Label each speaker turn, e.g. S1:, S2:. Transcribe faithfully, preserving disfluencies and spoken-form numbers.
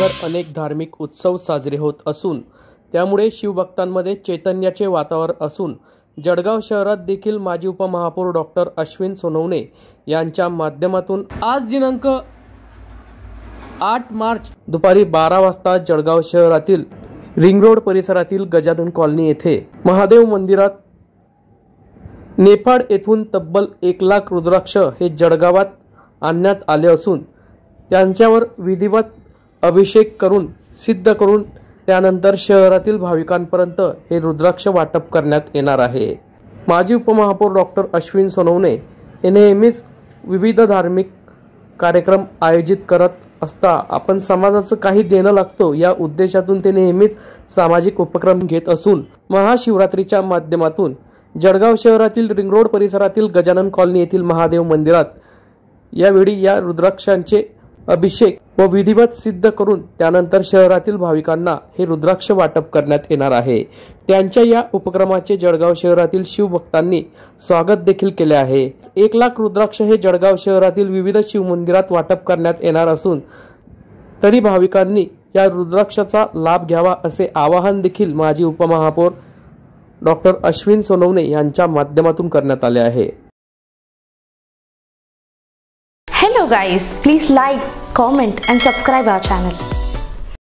S1: जगभर अनेक धार्मिक उत्सव साजरे होत असून त्यामुळे शिवभक्तांमध्ये चैतन्याचे वातावरण असून जळगाव शहरात देखील माजी उपमहापौर डॉक्टर अश्विन सोनवणे यांच्या माध्यमातून आज दिनांक आठ मार्च दुपारी बारा वाजता जळगाव शहरातील रिंग रोड परिसरातील गजानन कॉलनी येथे महादेव मंदिरात नेपाळ येथून तब्बल एक लाख रुद्राक्ष हे जळगावात आणण्यात आले असून त्यांच्यावर विधिवत अभिषेक करून सिद्ध करून त्यानंतर शहरातील भाविकांपर्यंत हे रुद्राक्ष वाटप करण्यात येणार आहे। माजी उपमहापौर डॉक्टर अश्विन सोनवणे हे नेहमीच विविध धार्मिक कार्यक्रम आयोजित करत असता आपण समाजाचं काही देणं लागतो या उद्देशातून ते नेहमीच सामाजिक उपक्रम घेत असून महाशिवरात्रीच्या माध्यमातून जळगाव शहरातील रिंग रोड परिसरातील गजानन कॉलनी येथील महादेव मंदिरात यावेळी या रुद्राक्षांचे अभिषेक व विधिवत सिद्ध करून त्यानंतर शहरातील भाविकांना हे रुद्राक्ष वाटप करण्यात येणार आहे। त्यांच्या या उपक्रमाचे जळगाव शहरातील शिवभक्तांनी स्वागत देखील केले आहे। एक लाख रुद्राक्ष हे जळगाव शहरातील विविध शिवमंदिरात वाटप करण्यात येणार असून तरी भाविकांनी या रुद्राक्षाचा लाभ घ्यावा असे आवाहन देखील माजी उपमहापौर डॉक्टर अश्विन सोनवणे यांच्या माध्यमातून करण्यात आले आहे।
S2: Hello guys, please like, comment and subscribe our channel.